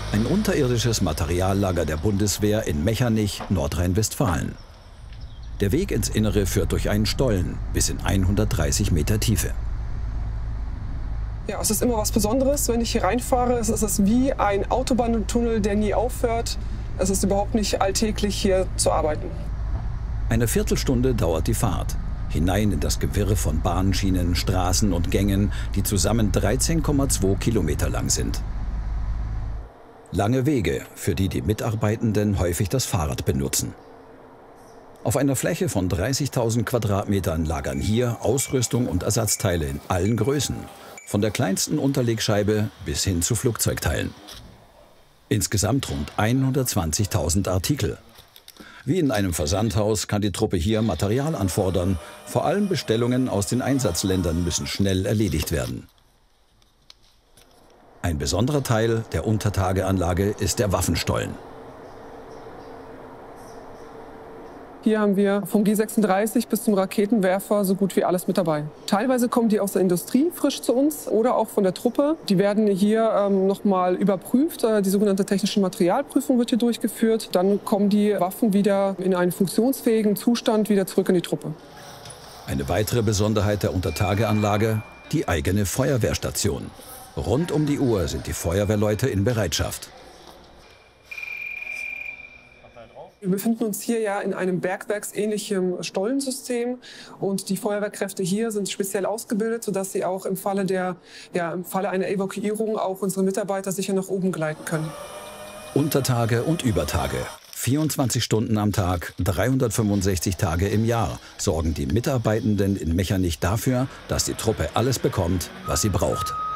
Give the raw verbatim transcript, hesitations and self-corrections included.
Ein unterirdisches Materiallager der Bundeswehr in Mechernich, Nordrhein-Westfalen. Der Weg ins Innere führt durch einen Stollen bis in hundertdreißig Meter Tiefe. Ja, es ist immer was Besonderes, wenn ich hier reinfahre. Es ist wie ein Autobahntunnel, der nie aufhört. Es ist überhaupt nicht alltäglich, hier zu arbeiten. Eine Viertelstunde dauert die Fahrt. Hinein in das Gewirr von Bahnschienen, Straßen und Gängen, die zusammen dreizehn Komma zwei Kilometer lang sind. Lange Wege, für die die Mitarbeitenden häufig das Fahrrad benutzen. Auf einer Fläche von dreißigtausend Quadratmetern lagern hier Ausrüstung und Ersatzteile in allen Größen, von der kleinsten Unterlegscheibe bis hin zu Flugzeugteilen. Insgesamt rund hundertzwanzigtausend Artikel. Wie in einem Versandhaus kann die Truppe hier Material anfordern. Vor allem Bestellungen aus den Einsatzländern müssen schnell erledigt werden. Ein besonderer Teil der Untertageanlage ist der Waffenstollen. Hier haben wir vom G sechsunddreißig bis zum Raketenwerfer so gut wie alles mit dabei. Teilweise kommen die aus der Industrie frisch zu uns oder auch von der Truppe. Die werden hier ähm, nochmal überprüft. Die sogenannte technische Materialprüfung wird hier durchgeführt. Dann kommen die Waffen wieder in einen funktionsfähigen Zustand wieder zurück in die Truppe. Eine weitere Besonderheit der Untertageanlage: die eigene Feuerwehrstation. Rund um die Uhr sind die Feuerwehrleute in Bereitschaft. Wir befinden uns hier ja in einem bergwerksähnlichen Stollensystem und die Feuerwehrkräfte hier sind speziell ausgebildet, sodass sie auch im Falle, der, ja, im Falle einer Evakuierung auch unsere Mitarbeiter sicher nach oben geleiten können. Untertage und Übertage. vierundzwanzig Stunden am Tag, dreihundertfünfundsechzig Tage im Jahr sorgen die Mitarbeitenden in Mechernich dafür, dass die Truppe alles bekommt, was sie braucht.